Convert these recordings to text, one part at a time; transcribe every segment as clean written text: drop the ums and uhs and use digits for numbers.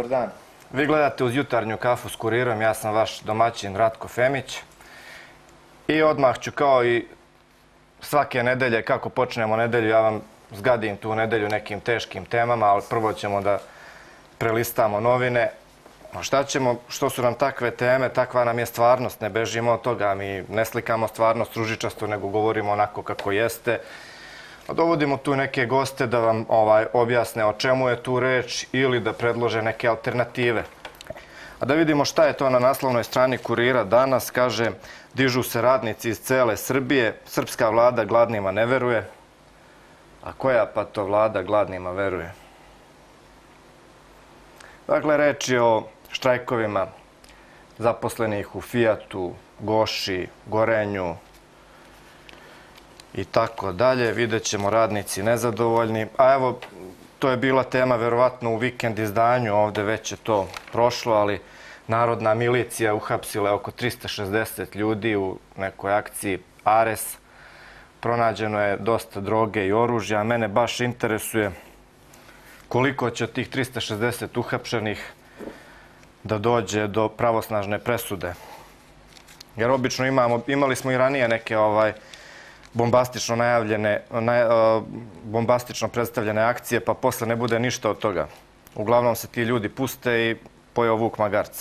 dobar dan. Vi gledate Uz jutarnju kafu s kurirom, ja sam vaš domaćin Ratko Femić. I odmah ću kao i svake nedelje, kako počnemo nedelju, ja vam zgadim tu nedelju nekim teškim temama, ali prvo ćemo da prelistamo novine. Šta ćemo, što su nam takve teme, takva nam je stvarnost, ne bežimo od toga, mi ne slikamo stvarnost ružičasto, nego govorimo onako kako jeste. Dovodimo tu neke goste da vam objasne o čemu je tu reč ili da predlože neke alternative. A da vidimo šta je to na naslovnoj strani Kurira danas. Kaže, dižu se radnici iz cele Srbije, srpska vlada gladnima ne veruje. A koja pa to vlada gladnima veruje? Dakle, reč je o štrajkovima zaposlenih u Fijatu, Goši, Gorenju i tako dalje. Vidjet ćemo radnici nezadovoljni. A evo, to je bila tema verovatno u vikend izdanju, ovde već je to prošlo, ali Narodna milicija uhapsila oko 360 ljudi u nekoj akciji Ares. Pronađeno je dosta droge i oružja. Mene baš interesuje koliko će od tih 360 uhapšenih da dođe do pravosnažne presude. Jer obično imali smo i ranije neke bombastično predstavljene akcije, pa posle ne bude ništa od toga. Uglavnom se ti ljudi puste i pojeo vuk magarca.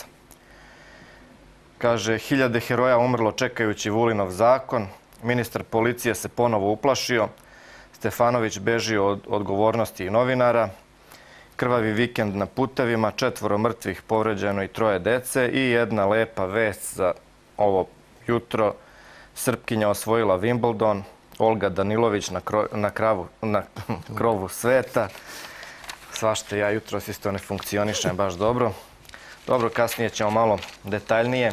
Kaže, 1000 heroja umrlo čekajući Vulinov zakon, ministar policije se ponovo uplašio, Stefanović beži od odgovornosti i novinara, krvavi vikend na putevima, 4 mrtvih, povređeno i 3 dece i jedna lepa vest za ovo jutro. Srpkinja osvojila Wimbledon, Olga Danilović na krovu sveta. Svašta, ja jutros isto ne funkcionišem baš dobro. Dobro, kasnije ćemo malo detaljnije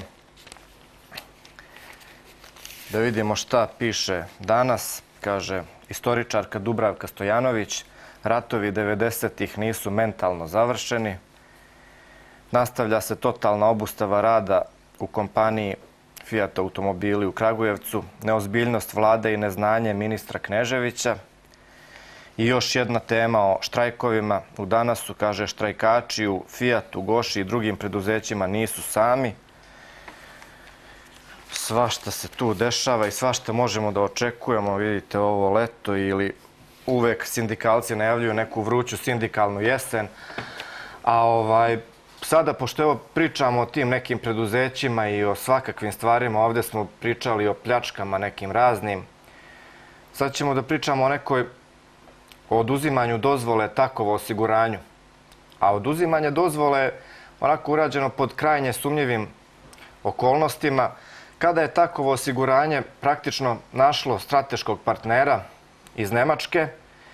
da vidimo šta piše danas. Kaže, istoričarka Dubravka Stojanović, ratovi 90-ih nisu mentalno završeni. Nastavlja se totalna obustava rada u kompaniji Fiat automobili u Kragujevcu, neozbiljnost vlade i neznanje ministra Kneževića. I još jedna tema o štrajkovima. U Danasu, kaže, štrajkači u Fiatu, Goši i drugim preduzećima nisu sami. Svašta se tu dešava i svašta možemo da očekujemo. Vidite, ovo leto ili uvek sindikalci najavljuju neku vruću sindikalnu jesen. A sada, pošto evo pričamo o tim nekim preduzećima i o svakakvim stvarima, ovde smo pričali o pljačkama nekim raznim. Sad ćemo da pričamo o oduzimanju dozvole Takovo osiguranju. A oduzimanje dozvole je onako urađeno pod krajnje sumnjivim okolnostima, kada je Takovo osiguranje praktično našlo strateškog partnera iz Nemačke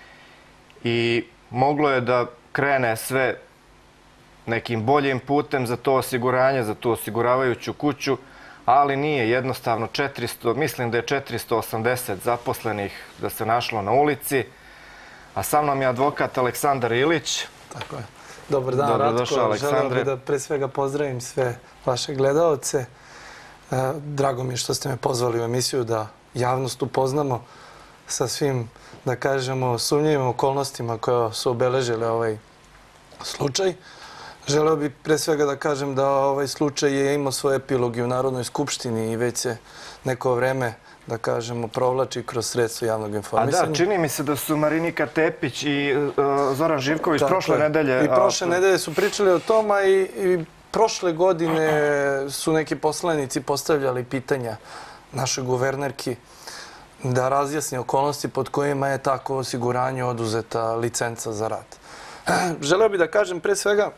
i moglo je da krene sve nekim boljim putem za to osiguranje, za tu osiguravajuću kuću, ali nije jednostavno 400, mislim da je 480 zaposlenih da se našlo na ulici, a sa mnom je advokat Aleksandar Ilić. Tako je. Dobar dan, Ratko. Želeo bih da pre svega pozdravim sve vaše gledaoce. Drago mi je što ste me pozvali u emisiju da javnost upoznamo sa svim, da kažemo, sumnjivim okolnostima koje su obeležile ovaj slučaj. Želeo bih pre svega da kažem da ovaj slučaj je imao svoj epilog i u Narodnoj skupštini i već se neko vreme, da kažemo, provlači kroz sredstvo javnog informisanja. A da, čini mi se da su Marinika Tepić i Zoran Živković prošle nedelje... I prošle nedelje su pričali o toma i prošle godine su neki poslanici postavljali pitanja našoj guvernerki da razjasni okolnosti pod kojima je tako osiguranje oduzeta licenca za rad. Želeo bih da kažem pre svega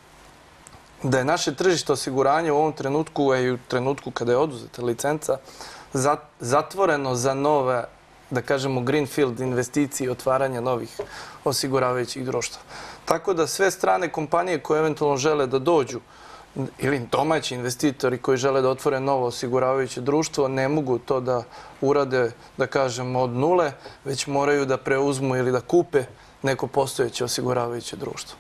da je naše tržište osiguranja u ovom trenutku, a i u trenutku kada je oduzeta licenca, zatvoreno za nove, da kažemo, greenfield investicije i otvaranja novih osiguravajućih društva. Tako da sve strane kompanije koje eventualno žele da dođu ili domaći investitori koji žele da otvore novo osiguravajuće društvo ne mogu to da urade, da kažemo, od nule, već moraju da preuzmu ili da kupe neko postojeće osiguravajuće društvo.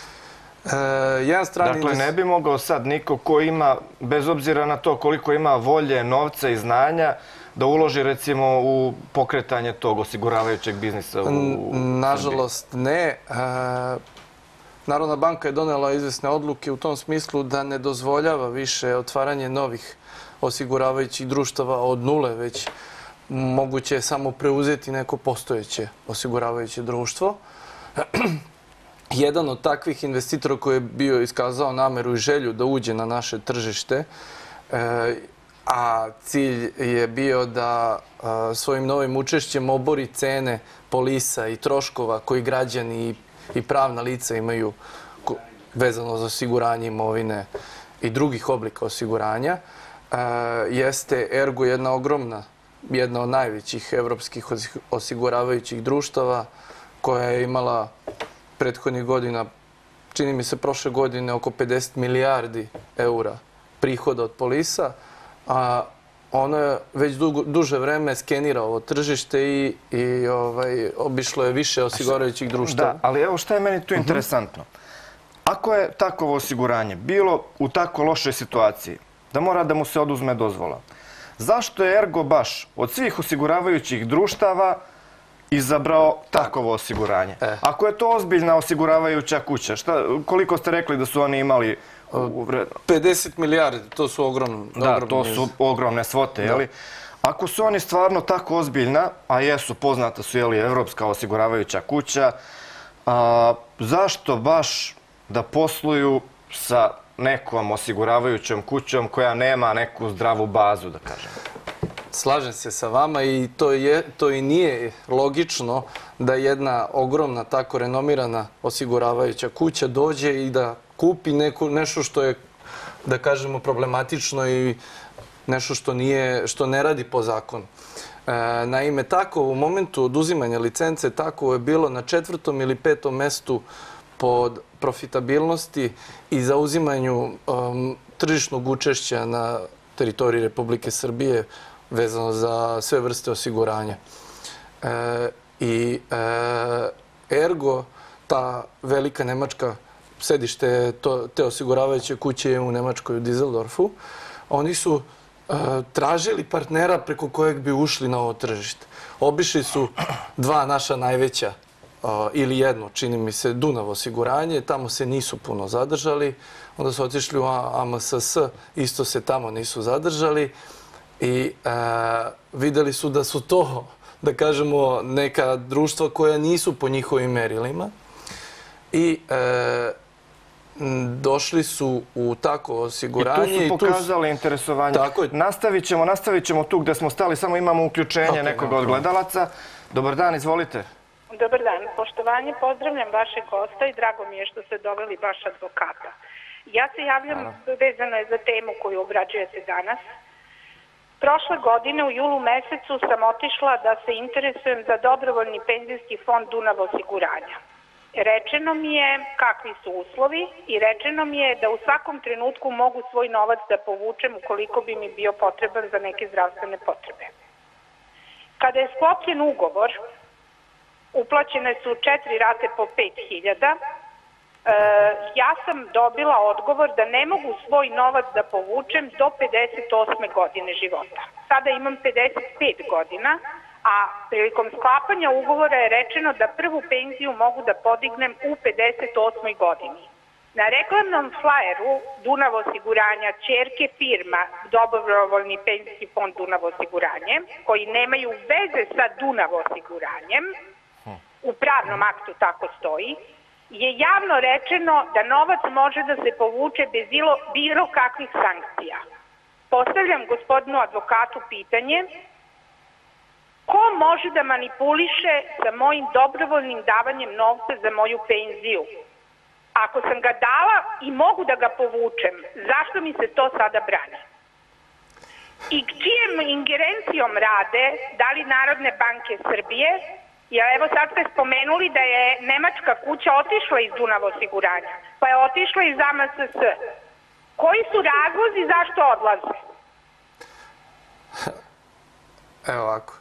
Dakle, ne bi mogao sad niko ko ima, bez obzira na to koliko ima volje, novca i znanja, da uloži recimo u pokretanje tog osiguravajućeg biznisa u Srbiji? Nažalost ne. Narodna banka je donela izvesne odluke u tom smislu da ne dozvoljava više otvaranje novih osiguravajućih društava od nule, već moguće je samo preuzeti neko postojeće osiguravajuće društvo. Jedan od takvih investitora koji je bio iskazao nameru i želju da uđe na naše tržište, a cilj je bio da svojim novim učešćem obori cene polisa i troškova koji građani i pravna lica imaju vezano za osiguranje imovine i drugih oblika osiguranja, jeste Ergo jedna ogromna, jedna od najvećih evropskih osiguravajućih društava koja je imala prethodnih godina, čini mi se prošle godine, oko 50 milijardi eura prihoda od polisa, a ono je već duže vreme skenira ovo tržište i obišlo je više osiguravajućih društava. Da, ali evo šta je meni tu interesantno. Ako je takovo osiguranje bilo u tako lošoj situaciji da mora da mu se oduzme dozvola, zašto je Ergo baš od svih osiguravajućih društava izabrao takovo osiguranje? Ako je to ozbiljna osiguravajuća kuća, koliko ste rekli da su oni imali? 50 milijardi, to su ogromne. Da, to su ogromne svote, jeli? Ako su oni stvarno tako ozbiljna, a jesu, poznata su, jeli, evropska osiguravajuća kuća, zašto baš da posluju sa nekom osiguravajućom kućom koja nema neku zdravu bazu, da kažem? Slažem se sa vama i to i nije logično da jedna ogromna, tako renomirana osiguravajuća kuća dođe i da kupi nešto što je, da kažemo, problematično i nešto što ne radi po zakonu. Naime, tako u momentu oduzimanja licence tako je bilo na 4. ili 5. mestu pod profitabilnosti i zauzimanju tržišnog učešća na teritoriji Republike Srbije vezano za sve vrste osiguranja. I Ergo, ta velika nemačka sedište te osiguravajuće kuće je u Nemačkoj, u Düsseldorfu, oni su tražili partnera preko kojeg bi ušli na ovo tržište. Obišli su dva naša najveća, ili jedno, čini mi se, Dunav osiguranje, tamo se nisu puno zadržali, onda su otišli u AMSS, isto se tamo nisu zadržali i videli su da su to, da kažemo, neka društva koja nisu po njihovim merilima i došli su u tako osiguranje. I tu su pokazali interesovanje. Nastavit ćemo tu gde smo stali, samo imamo uključenje nekoga od gledalaca. Dobar dan, izvolite. Dobar dan, poštovanje, pozdravljam vašeg gosta i drago mi je što ste doveli baš advokata. Ja se javljam vezano je za temu koju obrađujete danas. Prošle godine u julu mesecu sam otišla da se interesujem za dobrovoljni penzijski fond Dunav osiguranja. Rečeno mi je kakvi su uslovi i rečeno mi je da u svakom trenutku mogu svoj novac da povučem ukoliko bi mi bio potreban za neke zdravstvene potrebe. Kada je sklopljen ugovor, uplaćene su 4 rate po 5.000. Ja sam dobila odgovor da ne mogu svoj novac da povučem do 58. godine života. Sada imam 55 godina, a prilikom sklapanja ugovora je rečeno da prvu penziju mogu da podignem u 58. godini. Na reklamnom flajeru Dunav osiguranja, ćerke firma Dobrovoljni penzijski fond Dunav osiguranje, koji nemaju veze sa Dunav osiguranjem, u pravnom aktu tako stoji, je javno rečeno da novac može da se povuče bez bilo kakvih sankcija. Postavljam gospodinu advokatu pitanje ko može da manipuliše sa mojim dobrovoljnim davanjem novca za moju penziju? Ako sam ga dala i mogu da ga povučem, zašto mi se to sada brani? I čijom ingerencijom rade, da li Narodne banke Srbije, jer evo sad ste spomenuli da je nemačka kuća otišla iz Dunav osiguranja, pa je otišla iz AMSS. Koji su razlozi zašto odlaze? Evo ovako.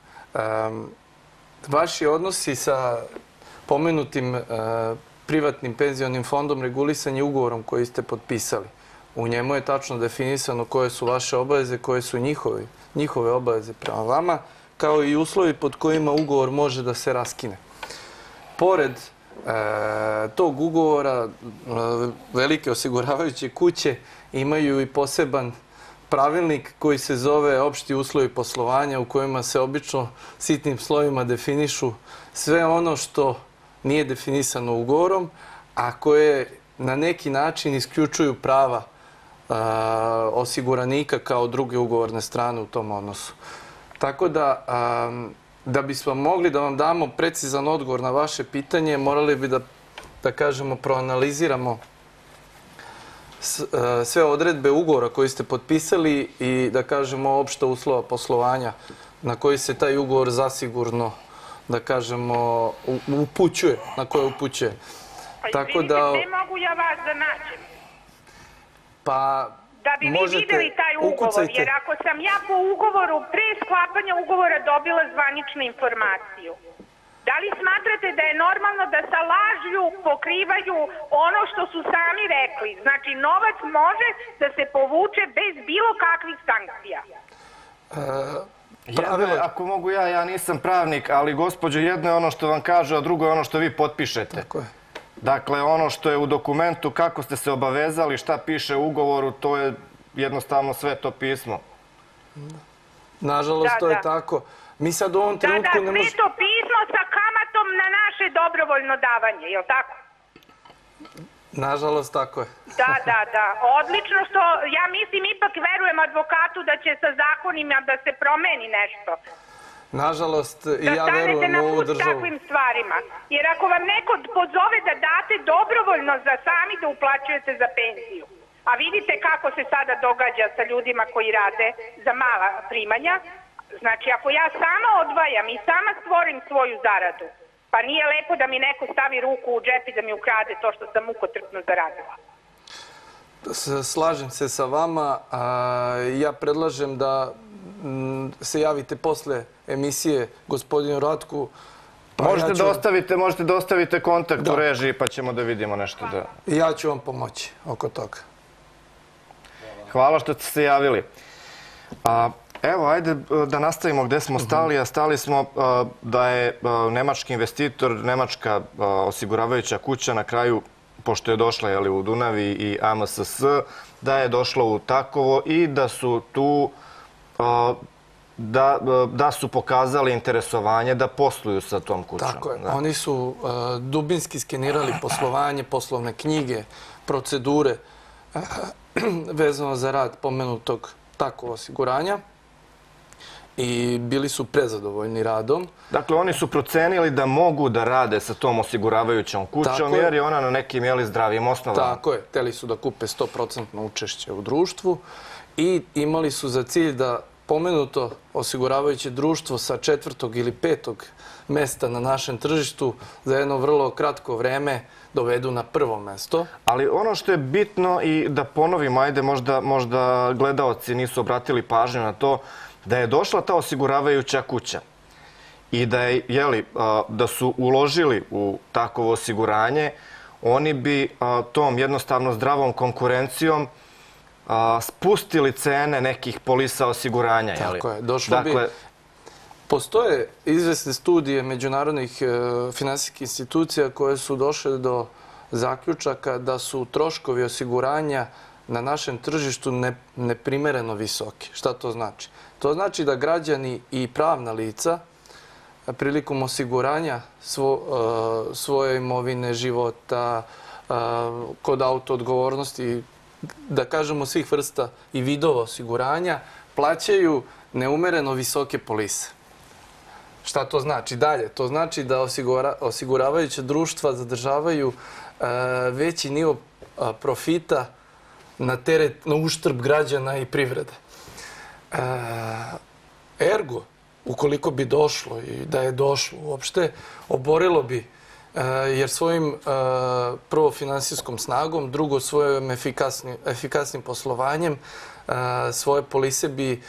Vaši odnosi sa pomenutim privatnim penzionim fondom regulisan je ugovorom koji ste potpisali. U njemu je tačno definisano koje su vaše obaveze, koje su njihove obaveze prema vama, kao i uslovi pod kojima ugovor može da se raskine. Pored tog ugovora velike osiguravajuće kuće imaju i poseban pravilnik koji se zove opšti uslovi poslovanja u kojima se obično sitnim slovima definišu sve ono što nije definisano ugovorom, a koje na neki način isključuju prava osiguranika kao druge ugovorne strane u tom odnosu. Tako da bismo mogli da vam damo precizan odgovor na vaše pitanje, morali bi da kažemo, proanaliziramo sve odredbe ugovora koji ste potpisali i da kažemo opšta uslova poslovanja na koji se taj ugovor zasigurno, da kažemo, upućuje, na koje upućuje. Tako da... Gde mogu ja vas da nađem? Pa... Da bi vi videli taj ugovor, jer ako sam ja po ugovoru, pre sklapanja ugovora dobila zvaničnu informaciju, da li smatrate da je normalno da sa lažlju pokrivaju ono što su sami rekli? Znači, novac može da se povuče bez bilo kakvih sankcija. Ako mogu ja nisam pravnik, ali gospođo, jedno je ono što vam kaže, a drugo je ono što vi potpišete. Tako je. Dakle, ono što je u dokumentu, kako ste se obavezali, šta piše u ugovoru, to je jednostavno sve to pismo. Nažalost, to je tako. Mi sad u ovom trenutku ne možemo... sve to pismo sa kamatom na naše dobrovoljno davanje, je li tako? Nažalost, tako je. Da. Odlično što, ja mislim, ipak verujem advokatu da će sa zakonima da se promeni nešto. Nažalost, i ja verujem u ovu državu. Da stanete na put takvim stvarima. Jer ako vam neko pozove da date dobrovoljno za sami da uplaćujete za penziju, a vidite kako se sada događa sa ljudima koji rade za mala primanja, znači ako ja sama odvajam i sama stvorim svoju zaradu, pa nije lepo da mi neko stavi ruku u džep i da mi ukrade to što sam mukotrpno zaradila. Slažem se sa vama. Ja predlažem da se javite posle emisije gospodinu Ratku. Možete da ostavite kontakt u režiji pa ćemo da vidimo nešto. Ja ću vam pomoći oko toga. Hvala što ste se javili. Evo, ajde da nastavimo gde smo stali. A stali smo da je nemački investitor, nemačka osiguravajuća kuća na kraju, pošto je došla u Dunavi i AMSS, da je došla u Takovo i da su tu da su pokazali interesovanje da posluju sa tom kućom. Tako je. Oni su dubinski skenirali poslovanje, poslovne knjige, procedure vezano za rad pomenutog Takovo osiguranja i bili su prezadovoljni radom. Dakle, oni su procenili da mogu da rade sa tom osiguravajućom kućom jer je ona na nekim zdravim osnovama. Tako je. Hteli su da kupe 100% učešće u društvu i imali su za cilj da pomenuto osiguravajuće društvo sa 4. ili 5. mesta na našem tržištu za jedno vrlo kratko vreme dovedu na prvo mesto. Ali ono što je bitno i da ponovimo, ajde možda gledaoci nisu obratili pažnju na to, da je došla ta osiguravajuća kuća i da su uložili u takovo osiguranje, oni bi tom jednostavno zdravom konkurencijom spustili cene nekih polisa osiguranja. Tako je. Došlo bi... Postoje izvesne studije međunarodnih finansijskih institucija koje su došle do zaključaka da su troškovi osiguranja na našem tržištu neprimereno visoki. Šta to znači? To znači da građani i pravna lica prilikom osiguranja svoje imovine, života, kod autoodgovornosti, da kažemo svih vrsta i vidova osiguranja, plaćaju neumereno visoke polise. Šta to znači dalje? To znači da osiguravajuća društva zadržavaju veći nivo profita na uštrb građana i privrede. Ergo, ukoliko bi došlo i da je došlo uopšte, oborilo bi, jer svojim prvo finansijskom snagom, drugo svojim efikasnim poslovanjem, svoje polise bi,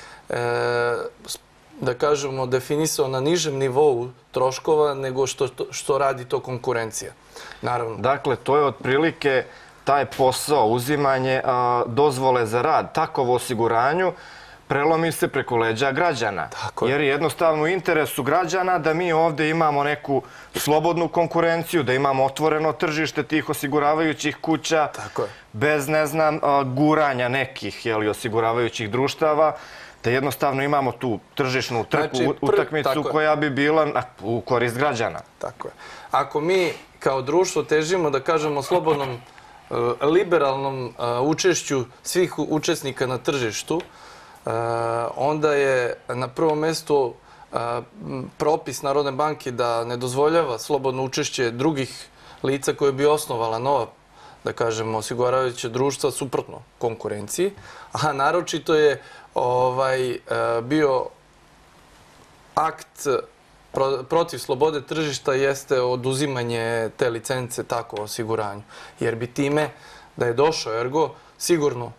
da kažemo, definisao na nižem nivou troškova nego što radi to konkurencija. Naravno. Dakle, to je otprilike taj posao, uzimanje dozvole za rad takovo osiguranju prelomi se preko leđa građana. Jer je jednostavno u interesu građana da mi ovde imamo neku slobodnu konkurenciju, da imamo otvoreno tržište tih osiguravajućih kuća, bez, ne znam, guranja nekih osiguravajućih društava, da jednostavno imamo tu tržišnu utakmicu koja bi bila u korist građana. Tako je. Ako mi kao društvo težimo da kažemo slobodnom, liberalnom učešću svih učesnika na tržištu, onda je na prvom mjestu propis Narodne banke da ne dozvoljava slobodno učešće drugih lica koje bi osnovala nova, da kažemo, osiguravajuća društva suprotno konkurenciji, a naročito je bio akt protiv slobode tržišta jeste oduzimanje te licence tako osiguranju. Jer bi time, da je došao Ergo, sigurno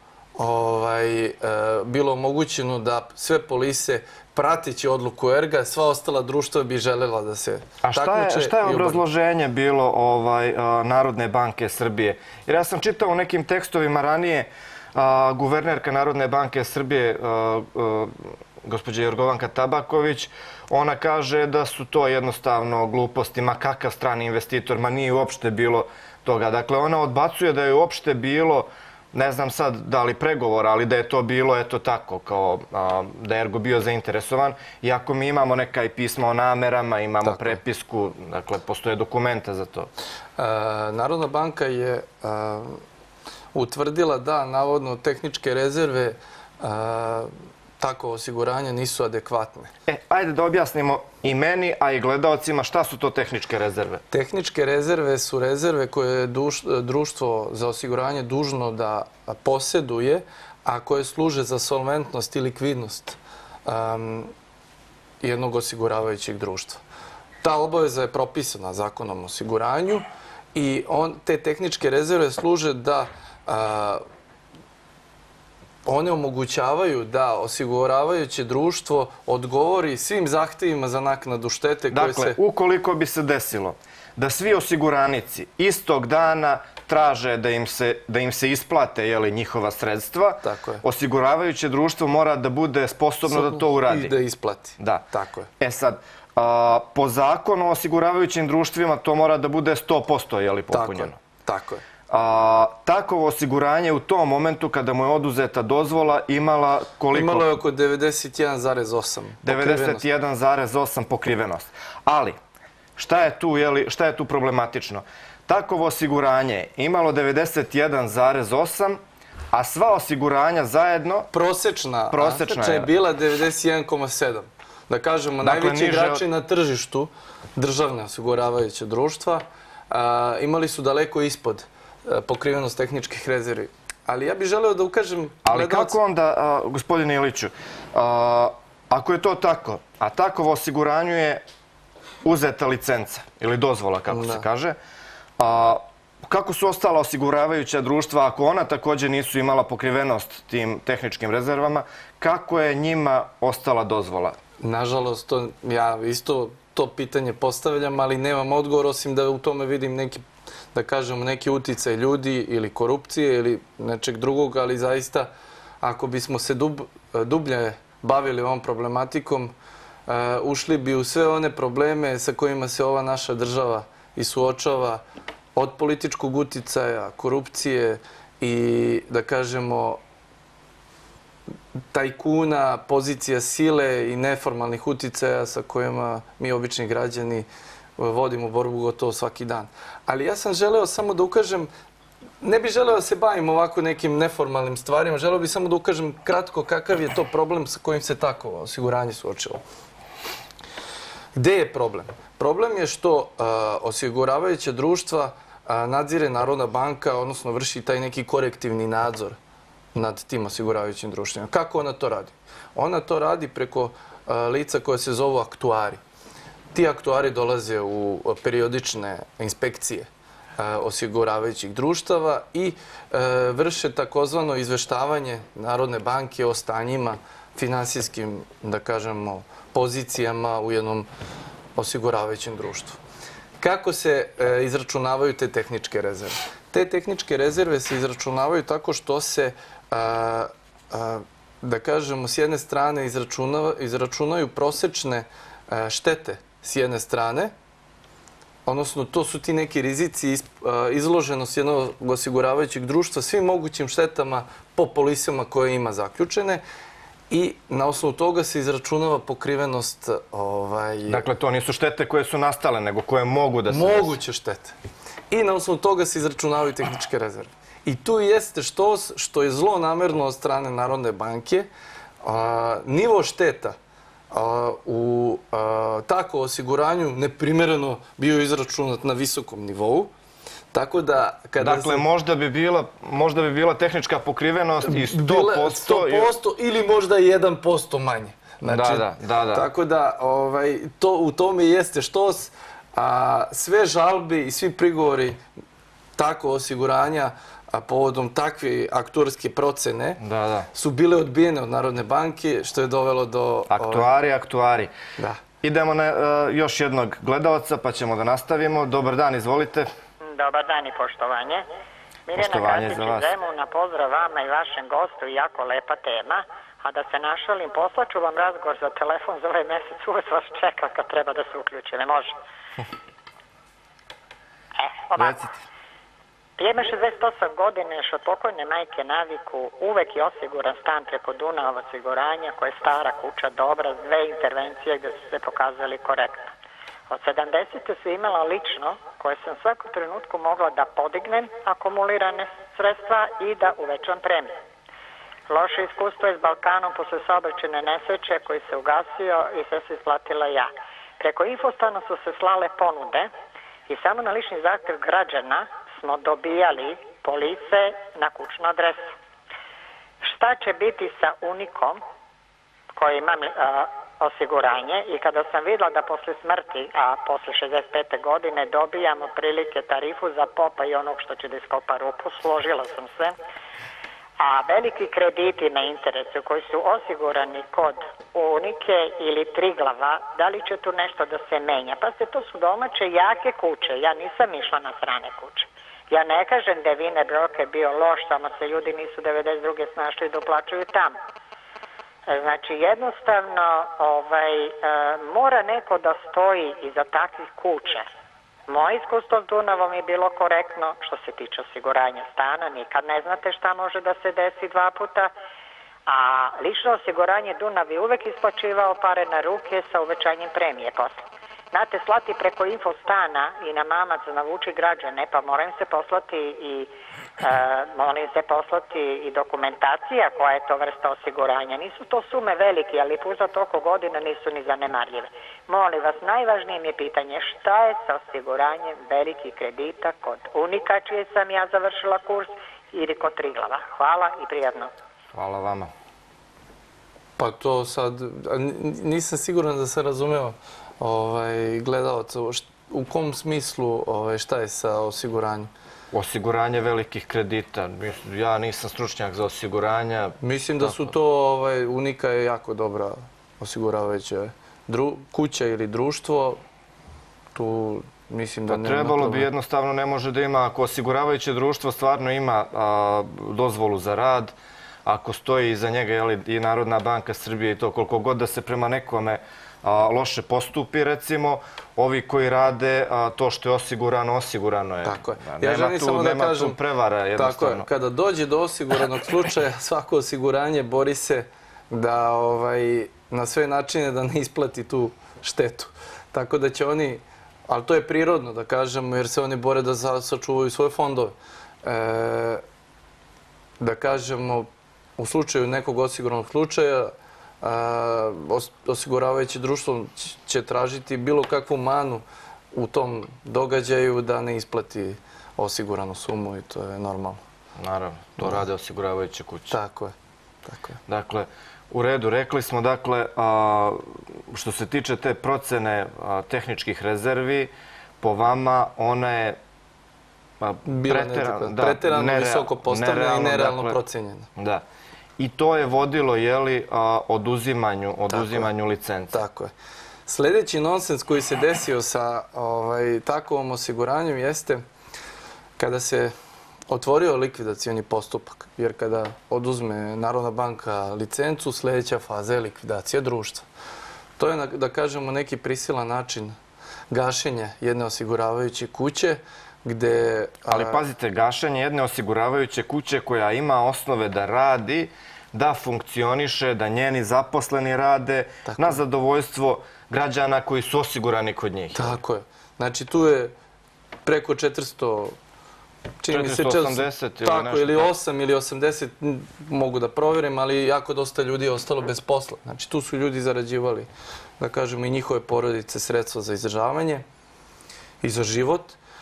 bilo omogućeno da sve polise pratići odluku Erga, sva ostala društva bi željela da se takmiče. A šta je obrazloženje bilo Narodne banke Srbije? Jer ja sam čitao u nekim tekstovima ranije, guvernerka Narodne banke Srbije, gospođa Jorgovanka Tabaković, ona kaže da su to jednostavno gluposti, ma kakav strani investitor, ma nije uopšte bilo toga. Dakle, ona odbacuje da je uopšte bilo, ne znam sad da li pregovora, ali da je to bilo eto tako, kao da je Ergo bio zainteresovan. Iako mi imamo neka i pisma o namerama, imamo prepisku, dakle, postoje dokumenta za to. Narodna banka je utvrdila da, navodno, tehničke rezerve tako osiguranja nisu adekvatne. Ajde da objasnimo i meni, a i gledalcima šta su to tehničke rezerve. Tehničke rezerve su rezerve koje je društvo za osiguranje dužno da posjeduje, a koje služe za solventnost i likvidnost jednog osiguravajućeg društva. Ta obaveza je propisana Zakonom o osiguranju i te tehničke rezerve služe da one omogućavaju da osiguravajuće društvo odgovori svim zahtjevima za naknadu štete koje se... Dakle, ukoliko bi se desilo da svi osiguranici istog dana traže da im se isplate njihova sredstva, osiguravajuće društvo mora da bude sposobno da to uradi. I da isplati. Da. Tako je. Sad, po zakonu o osiguravajućim društvima to mora da bude 100% popunjeno. Tako je. Takovo osiguranje u tom momentu kada mu je oduzeta dozvola imala koliko? Imalo je oko 91,8 pokrivenost. 91,8 pokrivenost. Ali, šta je tu problematično? Takovo osiguranje imalo 91,8, a sva osiguranja zajedno... Prosečna je bila 91,7. Da kažemo, najveći igrači na tržištu, državne osiguravajuće društva, imali su daleko ispod pokrivenost tehničkih rezervi. Ali ja bih želeo da ukažem... Ali kako onda, gospodine Iliću, ako je to tako, a takovo osiguranju je uzeta licenca ili dozvola, kako se kaže, kako su ostala osiguravajuća društva, ako ona također nisu imala pokrivenost tim tehničkim rezervama, kako je njima ostala dozvola? Nažalost, ja isto to pitanje postavljam, ali nemam odgovor, osim da u tome vidim neki, da kažemo, neki uticaj ljudi ili korupcije ili nečeg drugog, ali zaista, ako bismo se dublje bavili ovom problematikom, ušli bi u sve one probleme sa kojima se ova naša država i suočava, od političkog uticaja, korupcije i, da kažemo, tajkuna, pozicija sile i neformalnih uticaja sa kojima mi, obični građani, vodimo borbu gotovo svaki dan. Ali ja sam želeo samo da ukažem, ne bih želeo da se bavim ovako nekim neformalnim stvarima, želeo bih samo da ukažem kratko kakav je to problem sa kojim se tako osiguranje suočilo. Gde je problem? Problem je što osiguravajuća društva nadzire Narodna banka, odnosno vrši taj neki korektivni nadzor nad tim osiguravajućim društvima. Kako ona to radi? Ona to radi preko lica koje se zovu aktuari. Ti aktuari dolaze u periodične inspekcije osiguravajućih društava i vrše takozvano izveštavanje Narodne banke o stanjima, finansijskim, da kažemo, pozicijama u jednom osiguravajućem društvu. Kako se izračunavaju te tehničke rezerve? Te tehničke rezerve se izračunavaju tako što se da kažemo, s jedne strane izračunaju prosečne štete s jedne strane, odnosno to su ti neki rizici izloženost jednog osiguravajućeg društva svim mogućim štetama po polisama koje ima zaključene i na osnovu toga se izračunava pokrivenost... Dakle, to nisu štete koje su nastale, nego koje mogu da se... Moguće štete. I na osnovu toga se izračunavaju tehničke rezerve. I tu jeste što je zlonamerno od strane Narodne banke. Nivo šteta u tako osiguranju neprimereno bio izračunat na visokom nivou. Tako da... Dakle, možda bi bila tehnička pokrivenost i 100%... 100% ili možda 1% manje. Da. Tako da u tome jeste štos. Sve žalbe i svi prigovori tako osiguranja povodom takve aktuarske procene su bile odbijene od Narodne banke, što je dovelo do... Aktuari. Da. Idemo na još jednog gledalca, pa ćemo da nastavimo. Dobar dan, izvolite. Dobar dan i poštovanje. Mirjana Kratić iz Zemuna, pozdrav vama i vašem gostu, jako lepa tema. A da se našalim, poslaću vam razgovor za telefon za ovaj mesec, uvijek vas čeka kad treba da se uključi, ne može? Ovako. Prije 68 godine još od pokojne majke naviku uvek je osiguran stan preko Dunava osiguranja koja je stara kuća dobra s 2 intervencije gdje su se pokazali korektno. Od 70. su imala lično koje sam svaku trenutku mogla da podignem akumulirane sredstva i da uvećam premiju. Loše iskustvo je s Balkanom posle saobraćajne nesreće koji se ugasio i sve se isplatila ja. Preko Infostana su se slale ponude i samo na lični zahtev građana smo dobijali police na kućnu adresu. Šta će biti sa Unikom koji ima osiguranje i kada sam vidjela da posle smrti, a posle 65. godine dobijamo prilike tarifu za popa i onog što će da iskopa rupu, složila sam se. A veliki krediti na interesu koji su osigurani kod Unike ili Triglava, da li će tu nešto da se menja? Pa to su domaće jake kuće, ja nisam išla na strane kuće. Ja ne kažem da je Wiener Broker bio loš, samo se ljudi nisu 92. snašli da uplaćuju tamo. Znači jednostavno mora neko da stoji iza takvih kuća. Moje iskustvo s Dunavom je bilo korektno što se tiče osiguranja stana. Nikad ne znate šta može da se desi 2 puta. A lično osiguranje Dunav je uvek isplaćivao pare na ruke sa uvećanjem premije posle. Znate, slati preko Infostana i na mamac navuči građane, pa moram se poslati i dokumentacija koja je to vrsta osiguranja. Nisu to sume velike, ali za toliko godina nisu ni zanemarljive. Molim vas, najvažnije mi je pitanje šta je sa osiguranjem velikih kredita kod Unika, čije sam ja završila kurs, ili kod Triglava. Hvala i prijatno. Hvala vama. Pa to sad, nisam siguran da se razumeo gledalaca. U kom smislu šta je sa osiguranjem? Osiguranje velikih kredita. Ja nisam stručnjak za osiguranja. Mislim da su to, Unika je jako dobra osiguravajuća kuća ili društvo. Tu mislim da nema... Trebalo bi jednostavno, ne može da ima, ako osiguravajuće društvo stvarno ima dozvolu za rad, ako stoji iza njega i Narodna banka Srbije i to, koliko god da se prema nekome loše postupi, recimo, ovi koji rade to što je osigurano, osigurano je. Tako je. Ja želim samo da kažem, tu prevara jednostavno. Tako je, kada dođe do osiguranog slučaja, svako osiguranje bori se da na sve načine da ne isplati tu štetu. Tako da će oni, ali to je prirodno da kažemo, jer se oni bore da sačuvaju svoje fondove. Da kažemo, u slučaju nekog osiguranog slučaja, osiguravajuće društvo će tražiti bilo kakvu manu u tom događaju da ne isplati osiguranu sumu i to je normalno. Naravno, to rade osiguravajuće kuće. Tako je. Dakle, u redu, rekli smo, dakle, što se tiče te procene tehničkih rezervi, po vama ona je preterano visoko postavljena i nerealno procenjena. Da. I to je vodilo, oduzimanju licence. Tako je. Sljedeći nonsens koji se desio sa takovom osiguranjem jeste kada se otvorio likvidacioni postupak, jer kada oduzme Narodna banka licencu, sljedeća faza je likvidacija društva. To je, da kažemo, neki prisilan način gašenja jedne osiguravajuće kuće, gde... Ali pazite, gašenje jedne osiguravajuće kuće koja ima osnove da radi, da funkcioniše, da njeni zaposleni rade na zadovoljstvo građana koji su osigurani kod njih. Tako je. Znači, tu je preko 400... 480 ili tako, nešto. ili 8 ili 80, mogu da provjerim, ali jako dosta ljudi je ostalo bez posla. Znači, tu su ljudi zarađivali, da kažemo, i njihove porodice sredstva za izdržavanje i za život.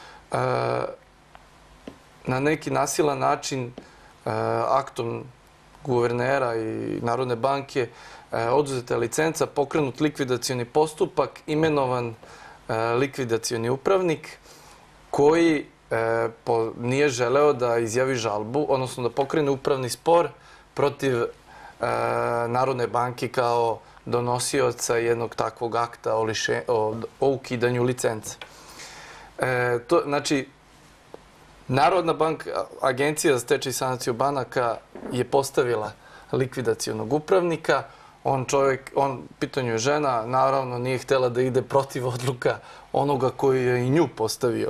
Na neki nasilan način, aktom guvernera i Narodne banke, oduzeta je licenca, pokrenut likvidacioni postupak, imenovan likvidacioni upravnik, koji nije želeo da izjavi žalbu, odnosno da pokrene upravni spor protiv Narodne banke kao donosioca jednog takvog akta o ukidanju licence. Znači, Narodna banka, Agencija za stečaj i sanaciju banaka je postavila likvidacionog upravnika. Pitanju je žena, naravno nije htjela da ide protiv odluka onoga koji je i nju postavio,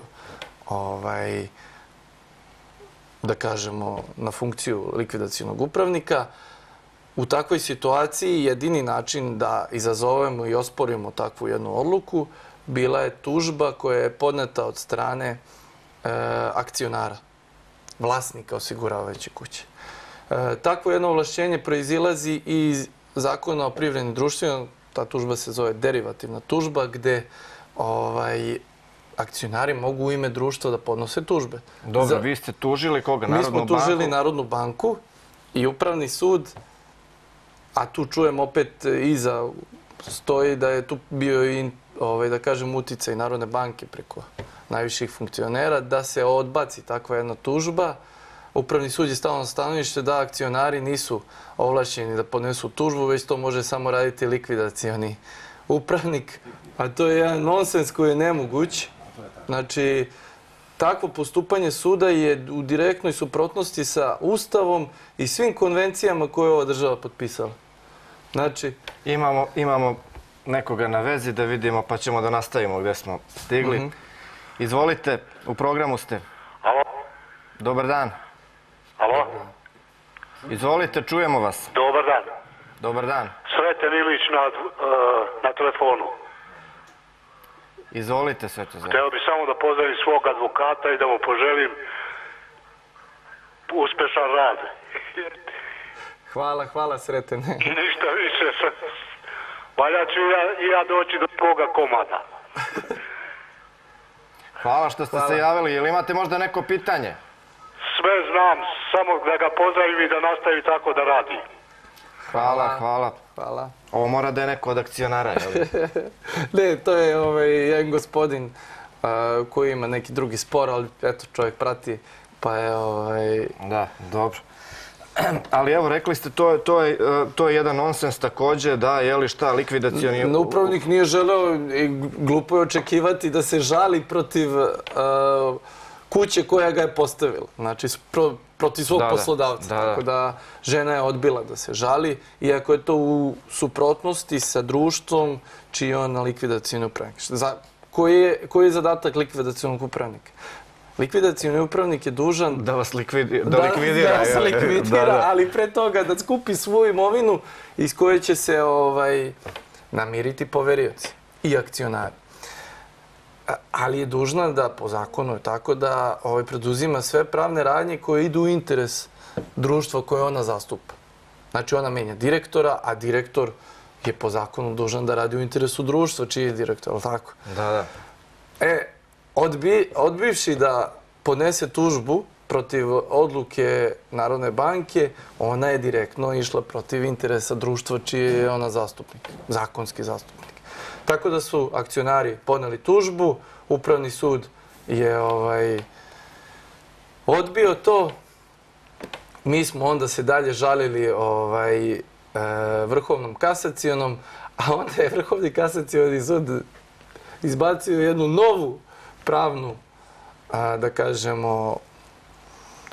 da kažemo, na funkciju likvidacionog upravnika. U takvoj situaciji jedini način da izazovemo i osporimo takvu jednu odluku bila je tužba koja je podneta od strane akcionara, vlasnika osiguravajuće kuće. Takvo jedno ovlašćenje proizilazi iz Zakona o privrednim društvima, ta tužba se zove derivativna tužba, gde akcionari mogu u ime društva da podnose tužbe. Dobro, vi ste tužili koga? Narodnu banku? Mi smo tužili Narodnu banku i Upravni sud, a tu čujem opet iza stoji da je tu bio i, da kažem, uticaj Narodne banke preko najviših funkcionera, da se odbaci takva jedna tužba. Upravni sud je stavio na stanovište da akcionari nisu ovlašćeni da podnesu tužbu, već to može samo raditi likvidacioni upravnik, a to je jedan nonsens koji je nemoguć. Znači, takvo postupanje suda je u direktnoj suprotnosti sa Ustavom i svim konvencijama koje je ova država potpisala. Znači... Imamo nekoga na vezi da vidimo, pa ćemo da nastavimo gdje smo stigli. Izvolite, u programu ste. Alo? Dobar dan. Alo? Izvolite, čujemo vas. Dobar dan. Dobar dan. Sreten Ilić na telefonu. Izvolite, Svetozar. Hteo bih samo da pozdravim svog advokata i da mu poželim uspešan rad. Hvala, Sretene. Ništa više. Valja ću i ja doći do svoga komada. Hvala što ste se javili. Ili imate možda neko pitanje? Sve znam, samo da ga pozdravim i da nastavi tako da radi. Hvala. Ovo mora da je neko od akcionara, jel? Ne, to je jedan gospodin koji ima neki drugi spor, ali eto, čovjek prati, pa je... Da, dobro. Ali evo, rekli ste, to je jedan nonsens također, da, je li šta, likvidacioni... Upravnik nije želeo i glupo je očekivati da se žali protiv kuće koja ga je postavila. Znači, protiv svog poslodavca. Tako da žena je odbila da se žali, iako je to u suprotnosti sa društvom čiji je on likvidacioni upravnik. Koji je zadatak likvidacionog upravnika? Likvidacioni upravnik je dužan da vas likvidira. Da se likvidira, ali pre toga da skupi svoju imovinu iz koje će se namiriti poverioci i akcionari. Ali je dužna da, po zakonu je tako, da preduzima sve pravne radnje koje idu u interes društva koje ona zastupa. Znači, ona menja direktora, a direktor je po zakonu dužan da radi u interesu društva čiji je direktor, ali tako? Da. Odbivši da podnese tužbu protiv odluke Narodne banke, ona je direktno išla protiv interesa društva čiji je ona zastupnik, zakonski zastupnik. Tako da su akcionari podneli tužbu, Upravni sud je odbio to. Mi smo onda se dalje žalili Vrhovnom kasacionom, a onda je Vrhovni kasacioni sud izbacio jednu novu pravnu, da kažemo,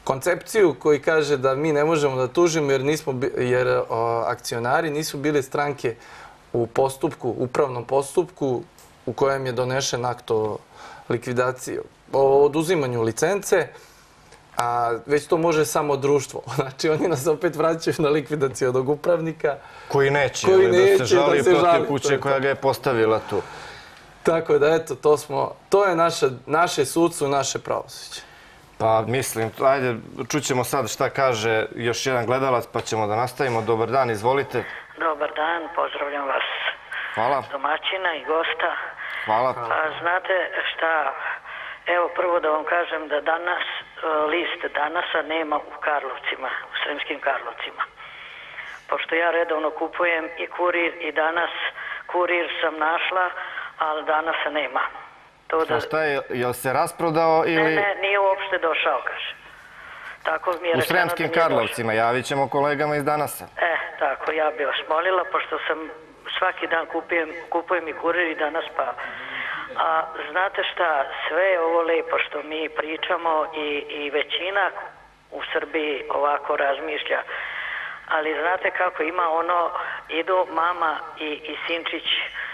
koncepciju koji kaže da mi ne možemo da tužimo jer akcionari nisu bili stranke u upravnom postupku u kojem je donešen akt o likvidaciji, o oduzimanju licence, a već to može samo društvo. Znači, oni nas opet vraćaju na likvidacionog upravnika. Koji neće da se žali protiv kuće koja ga je postavila tu. Tako da, eto, to je naše sudstvo, naše pravosuđe. Pa mislim, ajde, čućemo sad šta kaže još jedan gledalac, pa ćemo da nastavimo. Dobar dan, izvolite. Dobar dan, pozdravljam vas. Hvala. Domaćina i gosta. Hvala. Pa znate šta, evo prvo da vam kažem da danas list Danasa nema u Karlovcima, u Sremskim Karlovcima. Pošto ja redovno kupujem i Kurir i Danas, Kurir sam našla, ali Danasa nema. A šta je, je se rasprodao ili... Ne, nije uopšte došao, kaže. Tako mi je u Sremskim Karlovcima, javit ćemo kolegama iz Danasa. Tako, ja bih vas molila, pošto sam svaki dan kupujem i Kurir i Danas, pa... A znate šta, sve je ovo lepo što mi pričamo i većina u Srbiji ovako razmišlja. Ali znate kako ima ono, idu mama i sinčić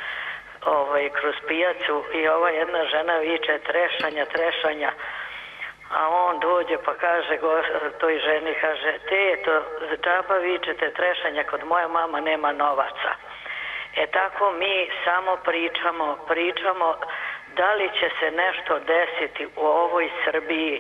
kroz pijacu i ova jedna žena viče trešanja, a on dođe pa kaže toj ženi, kaže, teto, za džaba vičete trešanja, kod moja mama nema novaca. Tako mi samo pričamo da li će se nešto desiti u ovoj Srbiji,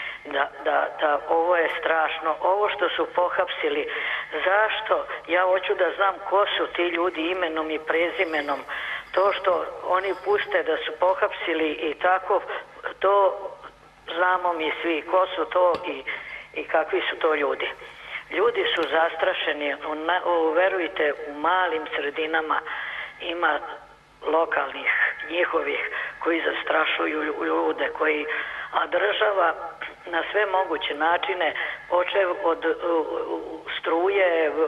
da ovo je strašno. Ovo što su pohapsili, zašto? Ja hoću da znam ko su ti ljudi imenom i prezimenom. To što oni puste da su pohapsili i tako, to znamo mi svi ko su to i kakvi su to ljudi. Ljudi su zastrašeni, verujte, u malim sredinama ima lokalnih, njihovih, koji zastrašuju ljude, a država na sve moguće načine, počev od struje,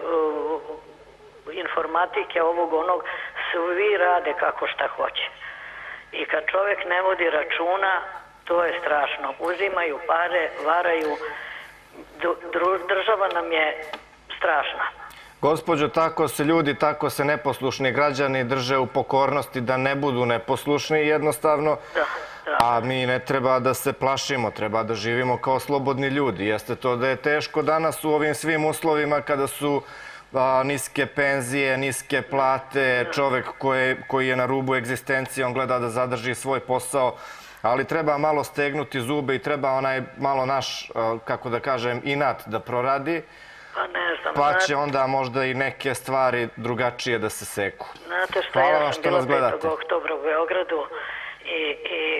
informatike, ovog onog, svi rade kako šta hoće. I kad čovjek ne vodi računa, to je strašno. Uzimaju pare, varaju, država nam je strašna. Gospođo, tako se ljudi, tako se neposlušni građani drže u pokornosti da ne budu neposlušni jednostavno, a mi ne treba da se plašimo, treba da živimo kao slobodni ljudi. Jeste to da je teško danas u ovim svim uslovima kada su niske penzije, niske plate, čovek koji je na rubu egzistencije, on gleda da zadrži svoj posao, ali treba malo stegnuti zube i treba onaj malo naš, kako da kažem, inat da proradi, pa će onda možda i neke stvari drugačije da se seku. Znate što, ja sam bila 5. oktobra u Beogradu i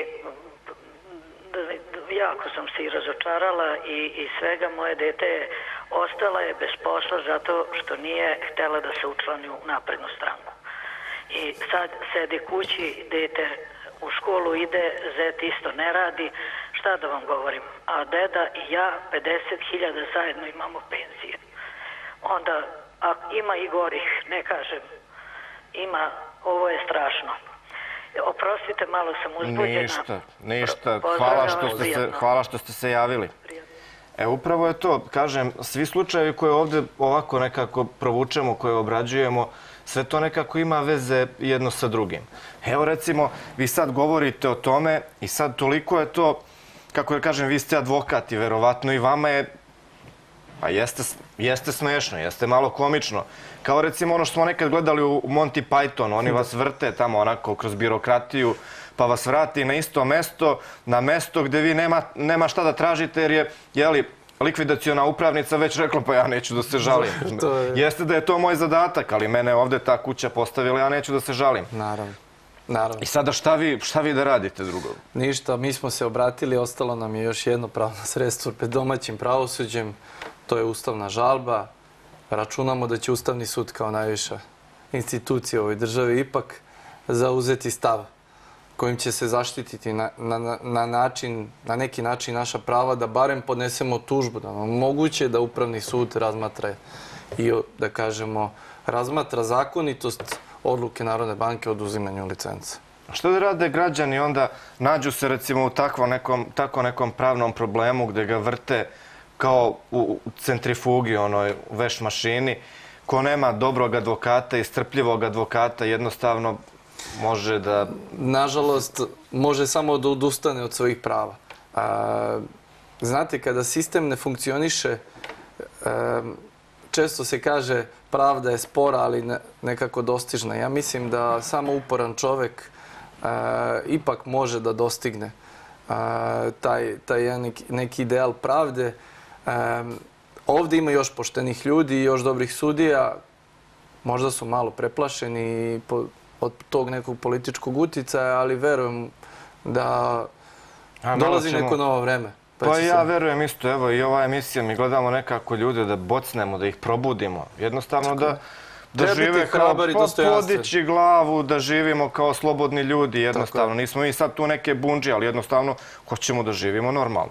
jako sam se i razočarala i svega. Moje dete ostala je bez posla zato što nije htjela da se učlani u naprednu stranku. I sad sedi kući, dete u školu ide, zet isto ne radi, šta da vam govorim. A deda i ja 50.000 zajedno imamo penzije. Onda, ima i gorih, ne kažem, ovo je strašno. Oprostite, malo sam uzbuđena. Ništa. Hvala što ste se javili. Upravo je to, kažem, svi slučajevi koje ovdje ovako nekako provučemo, koje obrađujemo, sve to nekako ima veze jedno sa drugim. Evo recimo, vi sad govorite o tome i sad toliko je to, kako da kažem, vi ste advokat i verovatno i vama je, pa jeste smešno, jeste malo komično. Kao recimo ono što smo nekad gledali u Monty Python, oni vas vrte tamo onako kroz birokratiju, pa vas vrati na isto mesto, na mesto gde vi nema šta da tražite jer je, jeli, likvidaciona upravnica već rekla pa ja neću da se žalim. Jeste da je to moj zadatak, ali mene ovde ta kuća postavila, ja neću da se žalim. Naravno. I sada šta vi da radite drugo? Ništa, mi smo se obratili, ostalo nam je još jedno pravno sredstvo pred domaćim pravosuđem, to je ustavna žalba. Računamo da će Ustavni sud kao najviša institucija u ovoj državi ipak zauzeti stav kojim će se zaštititi na neki način naša prava, da barem podnesemo tužbu, da nam moguće da Upravni sud razmatra i, da kažemo, razmatra zakonitost odluke Narodne banke o oduzimanju licence. Što da rade građani onda, nađu se recimo u tako nekom pravnom problemu gde ga vrte kao u centrifugi, onoj veš mašini. Ko nema dobrog advokata i strpljivog advokata, jednostavno može da... Nažalost, može samo da odustane od svojih prava. Znate, kada sistem ne funkcioniše, često se kaže pravda je spora, ali nekako dostižna. Ja mislim da samo uporan čovek ipak može da dostigne taj neki ideal pravde. Ovdje ima još poštenih ljudi i još dobrih sudija. Možda su malo preplašeni od tog nekog političkog uticaja, ali verujem da dolazi neko novo vreme. Pa ja verujem isto, evo i ova emisija, mi gledamo nekako ljude da bocnemo, da ih probudimo. Jednostavno da žive kao podići glavu, da živimo kao slobodni ljudi, jednostavno. Nismo mi sad tu neke bundžije, ali jednostavno hoćemo da živimo normalno.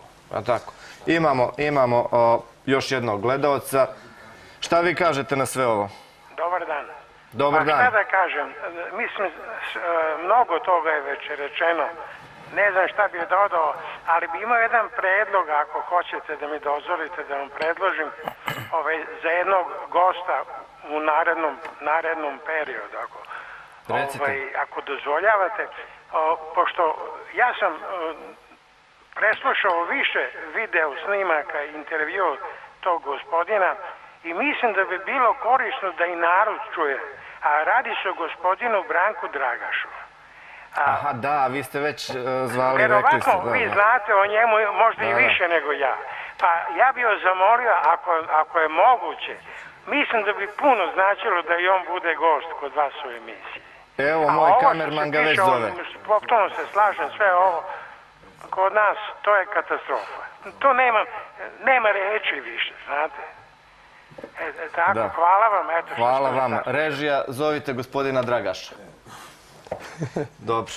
Imamo još jednog gledalca. Šta vi kažete na sve ovo? Dobar dan. Dobar dan. Pa šta da kažem, mislim, mnogo toga je već rečeno. Ne znam šta bih dodao, ali bi imao jedan predlog, ako hoćete da mi dozvolite da vam predložim, za jednog gosta u narednom periodu, ako dozvoljavate. Pošto ja sam preslušao više video snimaka i intervju tog gospodina i mislim da bi bilo korisno da i narod čuje. A radi se o gospodinu Branku Dragašu. Aha, da, vi ste već zvali, rekli ste. Verovatno vi znate o njemu možda i više nego ja. Pa ja bih vas zamolio, ako je moguće, mislim da bi puno značilo da i on bude gost kod vas u emisiji. Evo, moj kamerman ga već zove. Potpuno se slažem, sve ovo kod nas, to je katastrofa. To nema reči više, znate. Tako, hvala vam. Hvala vam. Režija, zovite gospodina Dragaša. Dobro.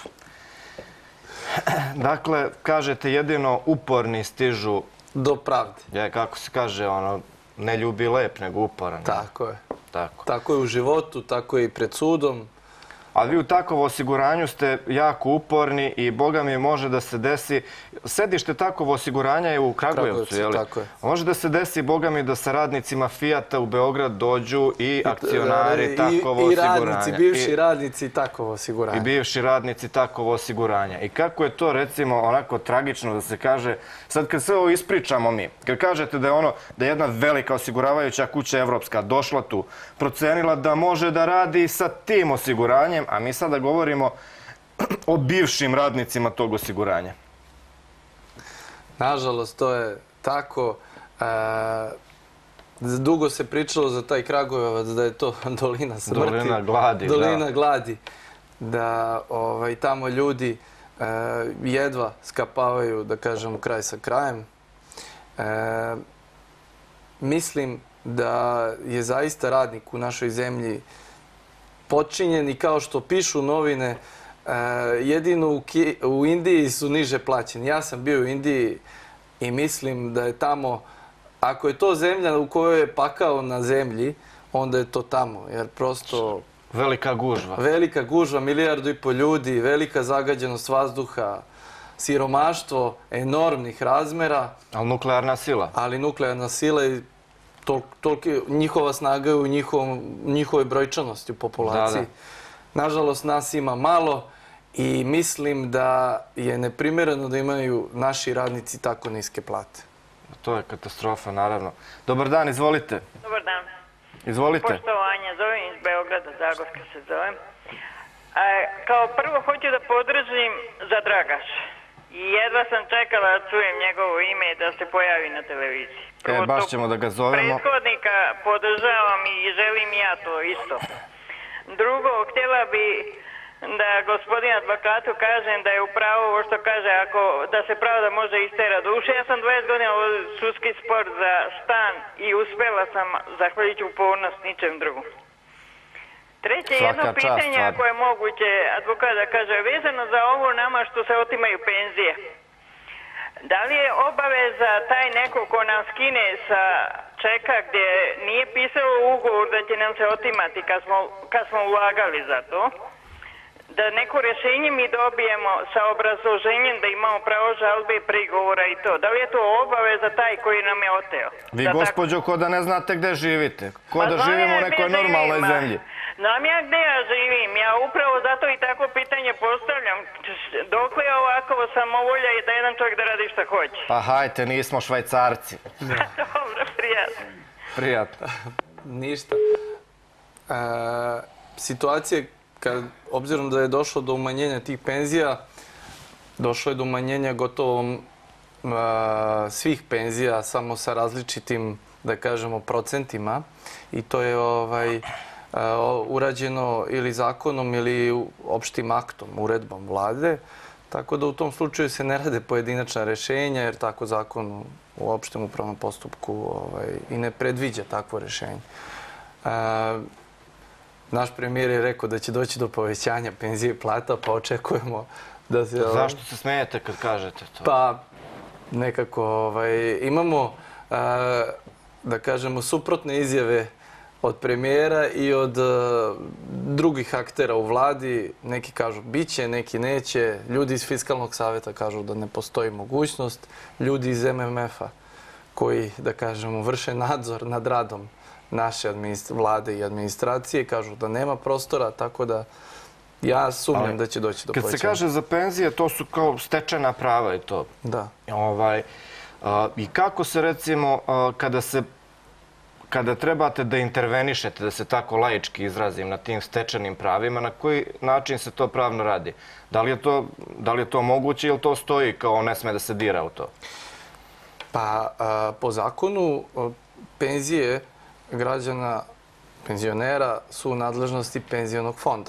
Dakle, kažete jedino uporni stižu... Do pravde. Kako se kaže, ne ljubi lep, nego uporan. Tako je. Tako je u životu, tako je i pred sudom. A vi u takovo osiguranju ste jako uporni i Boga mi može da se desi... Sedište takovo osiguranja je u Kragujevcu, je li? Tako je. Može da se desi, Boga mi, da sa radnicima Fijata u Beograd dođu i akcionari takovo osiguranja. I bivši radnici takovo osiguranja. I bivši radnici takovo osiguranja. I kako je to, recimo, onako tragično da se kaže... Sad kad sve ovo ispričamo mi, kad kažete da je da je jedna velika osiguravajuća kuća evropska došla tu, procenila da može da radi sa tim osiguranjem, a mi sada govorimo o bivšim radnicima tog osiguranja. Nažalost, to je tako. Dugo se pričalo za taj Kragujevac da je to dolina smrti. Dolina gladi, da. Dolina gladi. Da tamo ljudi jedva skapavaju, da kažem, kraj sa krajem. Mislim da je zaista radnik u našoj zemlji počinjen i kao što pišu novine, jedino u Indiji su niže plaćeni. Ja sam bio u Indiji i mislim da je tamo, ako je to zemlja u kojoj je pakao na zemlji, onda je to tamo, jer prosto... Velika gužva. Velika gužva, 1,5 milijardu ljudi, velika zagađenost vazduha, siromaštvo enormnih razmera. Ali nuklearna sila. Ali nuklearna sila i njihova snaga je u njihovoj brojčanosti u populaciji. Nažalost, nas ima malo i mislim da je neprimereno da imaju naši radnici tako niske plate. To je katastrofa, naravno. Dobar dan, izvolite. Dobar dan. Izvolite. Poštovanje, zovem iz Beograda, Zagorska se zovem. Kao prvo hoću da podržim za Dragaša. I jedva sam čekala da čujem njegovo ime i da se pojavi na televiziji. Baš ćemo da ga zovemo. Prethodnika podržavam i želim ja to isto. Drugo, htjela bi da gospodin advokatu kažem da je upravo ovo što kaže, da se pravda može istera duše. Ja sam 20 godina u sudski spor za stan i uspjela sam, zahvaljujući upornost, ničem drugom. Treće, jedno pitanje, ako je moguće, advokat da kaže, vezano za ovo nama što se otimaju penzije. Da li je obaveza taj neko ko nam skine sa čeka gdje nije pisao ugovor da će nam se otimati kad smo ulagali za to? da neko rješenje mi dobijemo sa obrazloženjem da imamo pravo žalbe, prigovora i to. Da li je to obaveza taj koji nam je oteo? Vi, gospođo, ko da ne znate gde živite. Ko da živimo u nekoj normalnoj zemlji. Znam ja gde ja živim. Ja upravo zato i tako pitanje postavljam. Dokle je ovako samovolja i da jedan čovjek da radi šta hoće? Pa hajte, nismo Švajcarci. Dobro, prijatno. Prijatno. Ništa. Situacija, obzirom da je došlo do umanjenja tih penzija, došlo je do umanjenja gotovo svih penzija, samo sa različitim, da kažemo, procentima. I to je urađeno ili zakonom ili opštim aktom, uredbom vlade. Tako da u tom slučaju se ne rade pojedinačna rešenja, jer tako zakon u opštem upravnom postupku i ne predviđa takvo rešenje. Naš premijer je rekao da će doći do povećanja penzije i plata, pa očekujemo da se... Zašto se smijete kad kažete to? Pa nekako imamo, da kažemo, suprotne izjave od premijera i od drugih aktera u vladi. Neki kažu biće, neki neće. Ljudi iz Fiskalnog savjeta kažu da ne postoji mogućnost. Ljudi iz MMF-a koji, da kažemo, vrše nadzor nad radom naše vlade i administracije kažu da nema prostora, tako da ja sumnjam da će doći do povećanja. Kad se kaže za penzije, to su kao stečena prava i to. Da. I kako se, recimo, kada trebate da intervenišete, da se tako laički izrazim, na tim stečenim pravima, na koji način se to pravno radi? Da li je to moguće ili to stoji kao ne sme da se dira u to? Pa, po zakonu, penzije građana, penzionera su u nadležnosti penzionog fonda.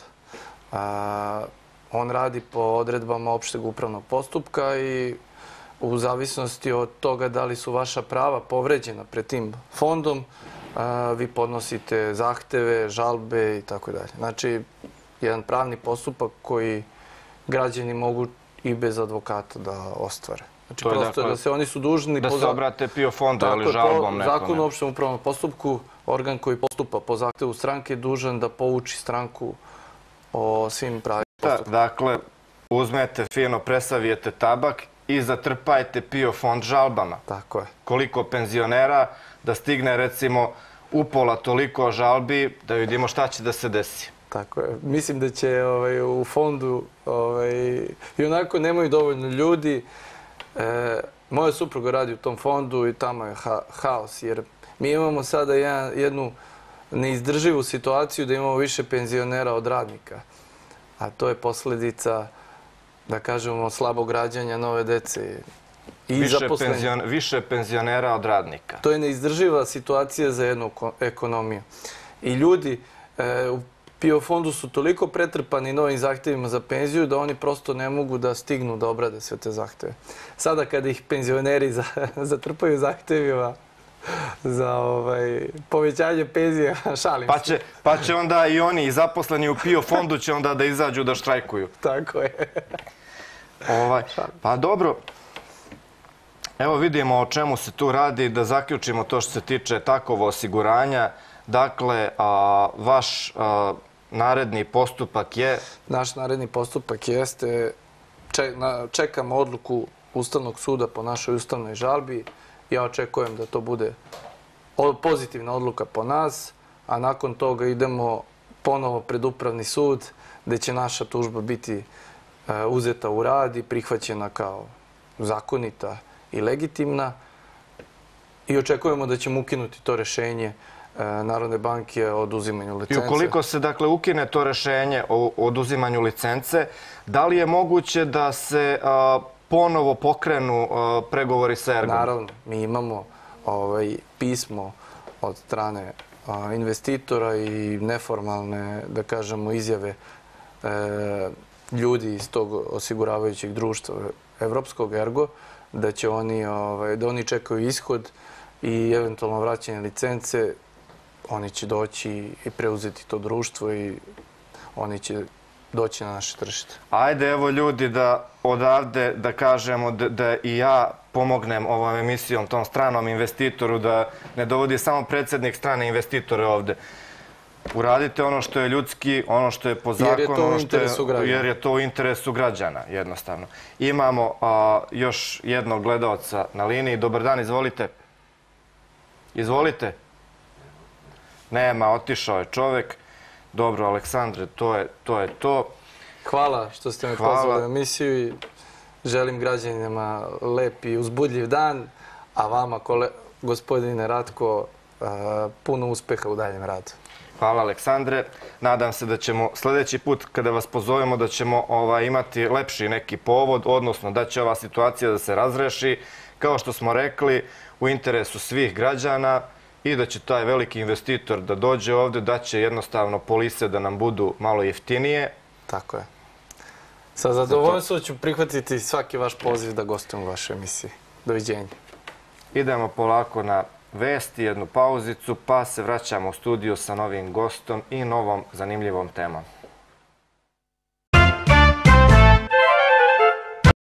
On radi po odredbama opšteg upravnog postupka i u zavisnosti od toga da li su vaša prava povređena pred tim fondom, vi podnosite zahteve, žalbe i tako dalje. Znači, jedan pravni postupak koji građani mogu i bez advokata da ostvare. Znači, prosto da se oni su dužni... Da se obrate PIO fondu ili žalbom nekome. Zakon o opštem upravnom postupku, organ koji postupa po zahtevu stranke je dužan da pouči stranku o svim pravim postupkom. Dakle, uzmete fino, presavijete tabak i zatrpajte PIO fond žalbama. Tako je. Koliko penzionera da stigne, recimo, upola toliko žalbi, da vidimo šta će da se desi. Tako je. Mislim da će u fondu i onako nemaju dovoljno ljudi. Moja supruga radi u tom fondu i tamo je haos, jer mi imamo sada jednu neizdrživu situaciju da imamo više penzionera od radnika. A to je posljedica, da kažemo, slabog rađanja nove dece i zaposlenja. Više penzionera od radnika. To je neizdrživa situacija za jednu ekonomiju. I ljudi u PIO fondu su toliko pretrpani novim zahtjevima za penziju da oni prosto ne mogu da stignu da obrade sve te zahtjeve. Sada kada ih penzioneri zatrpaju zahtjevima za povećanje penzija, šalim se. Pa će onda i oni, i zaposleni u PIO fondu, će onda da izađu da štrajkuju. Tako je. Pa dobro, evo vidimo o čemu se tu radi, da zaključimo to što se tiče takovo osiguranja. Dakle, vaš naredni postupak je... Naš naredni postupak jeste, čekamo odluku Ustavnog suda po našoj ustavnoj žalbi. Ja očekujem da to bude pozitivna odluka po nas, a nakon toga idemo ponovo pred Upravni sud, gde će naša tužba biti uzeta u rad i prihvaćena kao zakonita i legitimna. I očekujemo da ćemo ukinuti to rešenje Narodne banke o oduzimanju licence. I ukoliko se, dakle, ukine to rešenje o oduzimanju licence, da li je moguće da se ponovo pokrenu pregovori sa Ergom? Naravno, mi imamo pismo od strane investitora i neformalne, da kažemo, izjave ljudi iz tog osiguravajućeg društva Evropskog Ergo, da oni čekaju ishod i eventualno vraćanje licence. Oni će doći i preuzeti to društvo i oni će doći na naše tržište. Ajde, evo ljudi, da odavde da kažemo da i ja pomognem ovom emisijom tom stranom investitoru, da ne dovodi samo predsjednik strane investitore ovde. uradite ono što je ljudski, ono što je po zakonu, jer je to u interesu građana, jednostavno. Imamo još jednog gledalca na liniji. Dobar dan, izvolite. Izvolite. Nema, otišao je čovek. Dobro, Aleksandre, to je to. Hvala što ste me pozvali u emisiju i želim građanima lep i uzbudljiv dan, a vama, gospodine Ratko, puno uspeha u daljem radu. Hvala, Aleksandre. Nadam se da ćemo sljedeći put kada vas pozovemo da ćemo imati lepši neki povod, odnosno da će ova situacija da se razreši, kao što smo rekli, u interesu svih građana i da će taj veliki investitor da dođe ovde, da će jednostavno polise da nam budu malo jeftinije. Tako je. Sa zadovoljstvom ću prihvatiti svaki vaš poziv da gostujem u vašoj emisiji. Doviđenja. Idemo polako na vesti, jednu pauzicu, pa se vraćamo u studio sa novim gostom i novom zanimljivom temom.